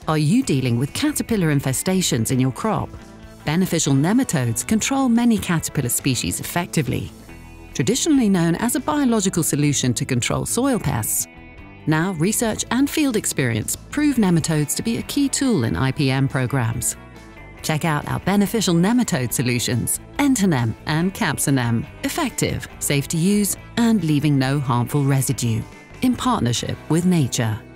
Are you dealing with caterpillar infestations in your crop? Beneficial nematodes control many caterpillar species effectively. Traditionally known as a biological solution to control soil pests, now research and field experience prove nematodes to be a key tool in IPM programs. Check out our beneficial nematode solutions, Entonem and Capsanem, effective, safe to use, and leaving no harmful residue, in partnership with nature.